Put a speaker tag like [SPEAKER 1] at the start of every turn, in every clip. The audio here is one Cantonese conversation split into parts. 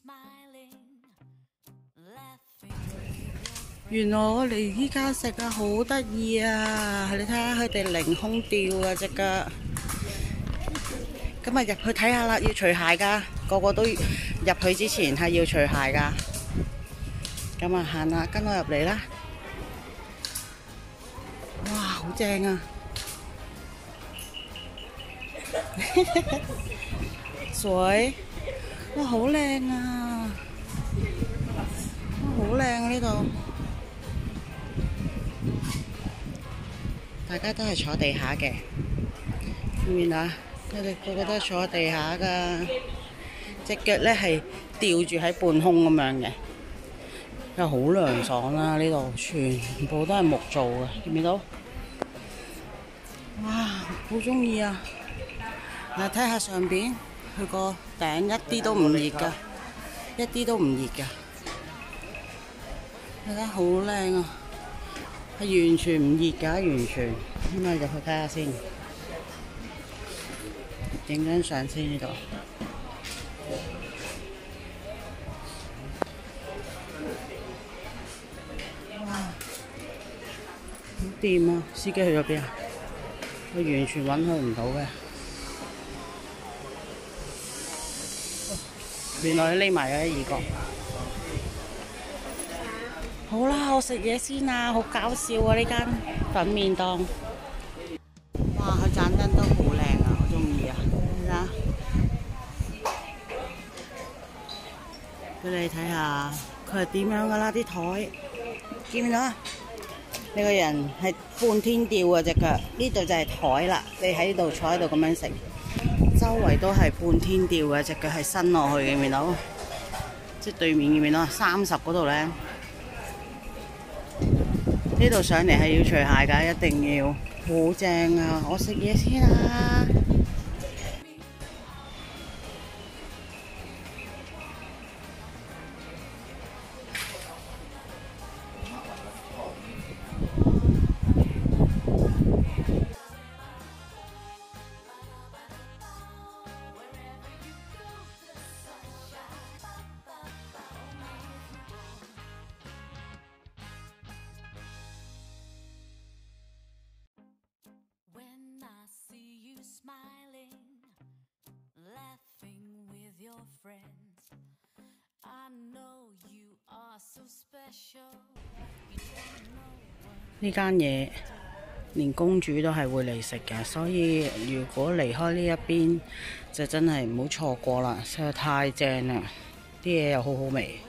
[SPEAKER 1] 原來我嚟依家食啊，好得意啊！你睇下佢哋凌空吊啊隻腳。今日入去睇下啦，要除鞋㗎，個個都入去之前係要除鞋㗎。咁啊，行啦，跟我入嚟啦！哇，好正啊！水，哇，好靚啊！哇，好靚啊呢度。大家都係坐地下嘅，見唔見啊？佢哋個個都係坐地下㗎，隻腳咧係吊住喺半空咁樣嘅，又好涼爽啦！呢度全部都係木做嘅，見唔見到？哇，好中意啊！嗱，睇下上邊，佢個頂一啲都唔熱㗎，一啲都唔熱㗎。睇下好靚啊！係完全唔熱㗎，完全。咁啊，入去睇下先，影張相先呢度。哇！好掂啊！司機去咗邊啊？我完全揾佢唔到嘅。原來佢匿埋咗喺二角。好啦，我食嘢先啦，好搞笑啊！呢間粉麵檔，哇，佢盞燈都好靚啊，我中意啊！睇下，俾你睇下佢係點樣噶啦啲台，見唔見到啊？你個人係半天吊啊隻腳，呢度就係台啦，你喺度坐喺度咁樣食，周圍都係半天吊嘅，隻腳係伸落去嘅，見唔見到？即係對面見唔見到啊？30嗰度咧。呢度上嚟係要除鞋㗎，一定要，好正啊！我食嘢先啦。呢間嘢連公主都係會嚟食嘅，所以如果離開呢一邊，就真係唔好錯過啦，實在太正啦！啲嘢又好好味。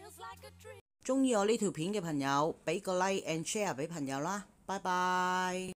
[SPEAKER 1] 鍾意我呢條片嘅朋友，俾個 like and share 俾朋友啦，拜拜。